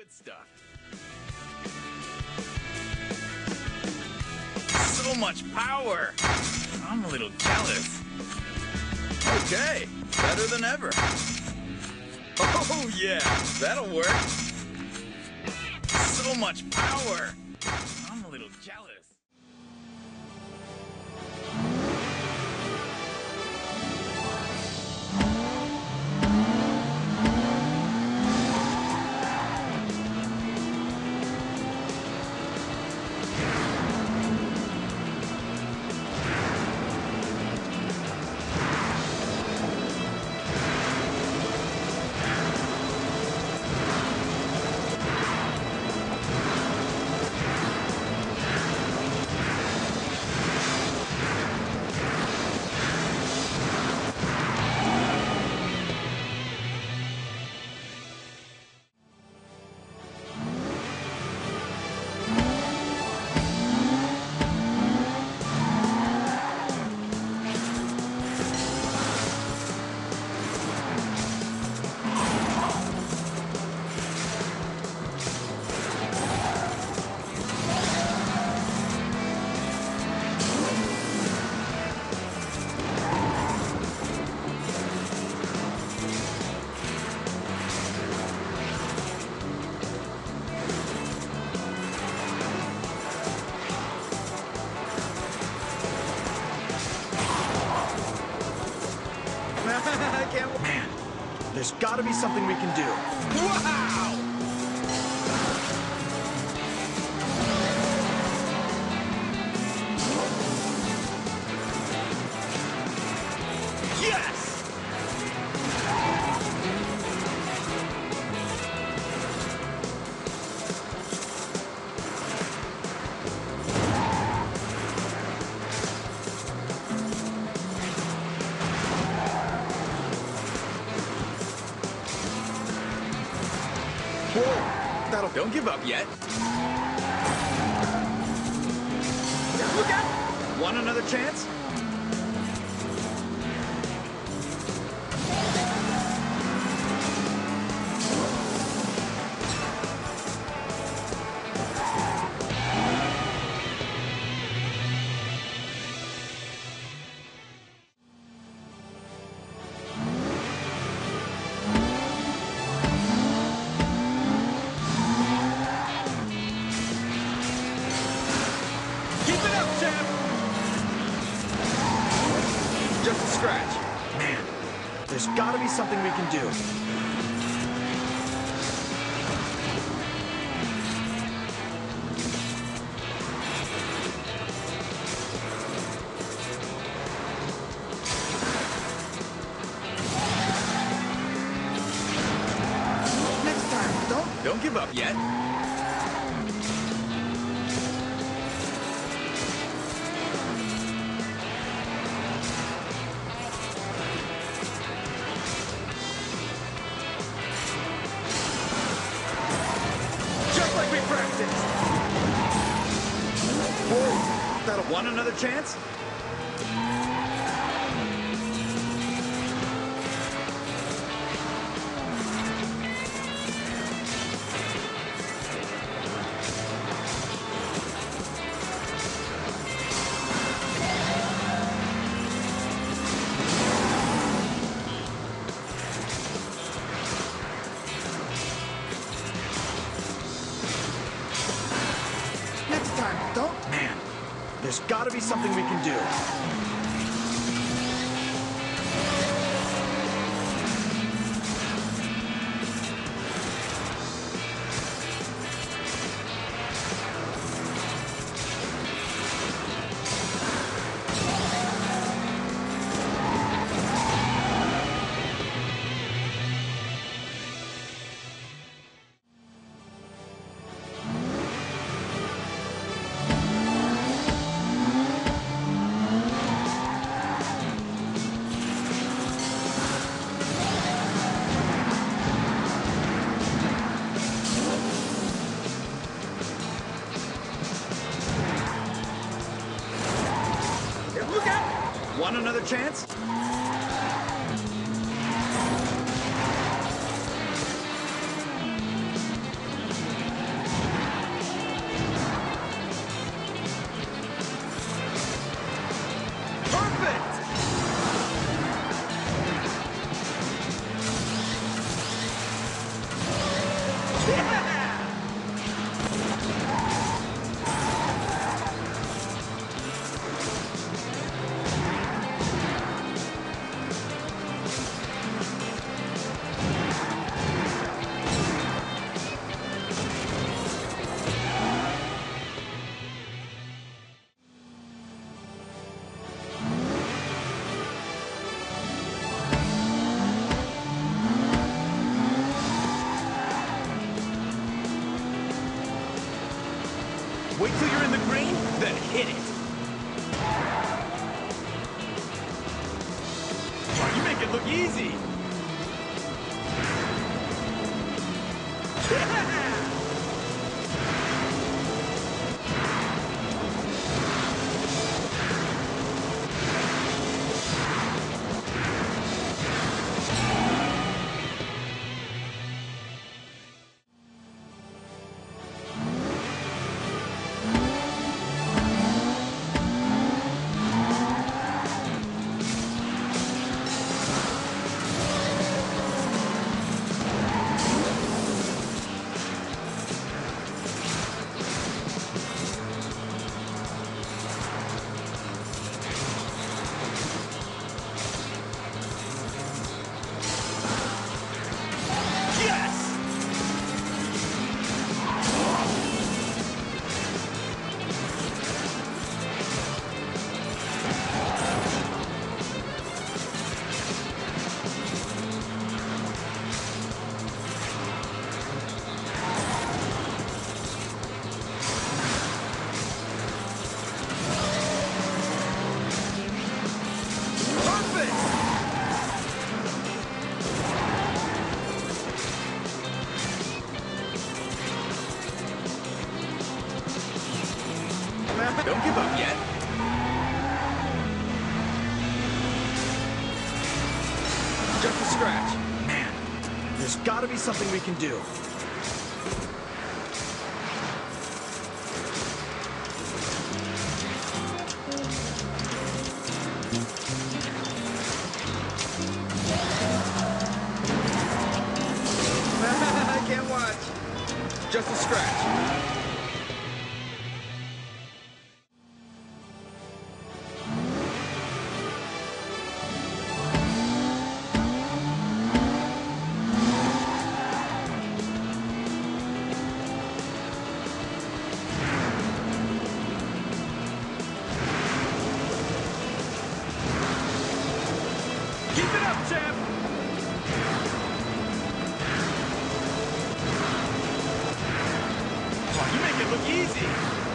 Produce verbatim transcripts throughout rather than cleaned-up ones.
good stuff. So much power! I'm a little jealous. Okay, better than ever. Oh yeah, that'll work. So much power! I'm a little jealous. Man, there's gotta be something we can do. Wow! Yes! Whoa, that'll... Don't give up yet. Look out! Want another chance? Just a scratch. Man, there's gotta be something we can do. Next time, don't... Don't give up yet. Like we practiced. Whoa, that'll... Want another chance? Don't... Man, there's gotta be something we can do. Want another chance? Wait till you're in the green, then hit it. Oh, you make it look easy. Yeah! Don't give up yet. Just a scratch. Man, there's gotta be something we can do. I can't watch. Just a scratch. Keep it up, champ! Oh, you make it look easy!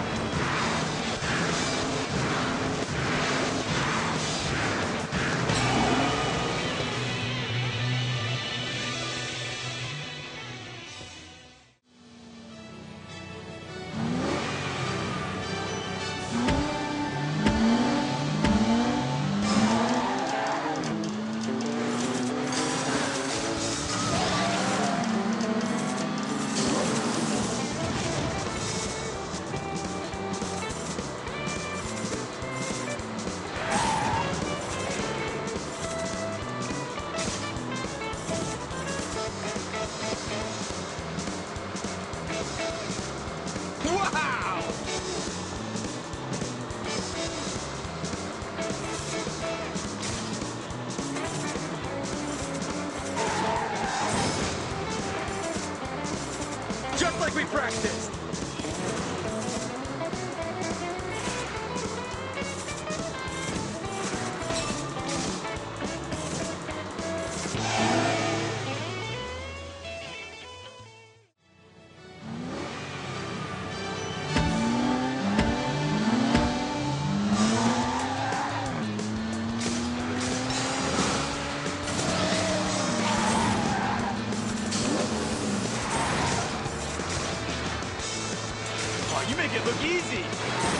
Wow! Just like we practiced. Oh, you make it look easy!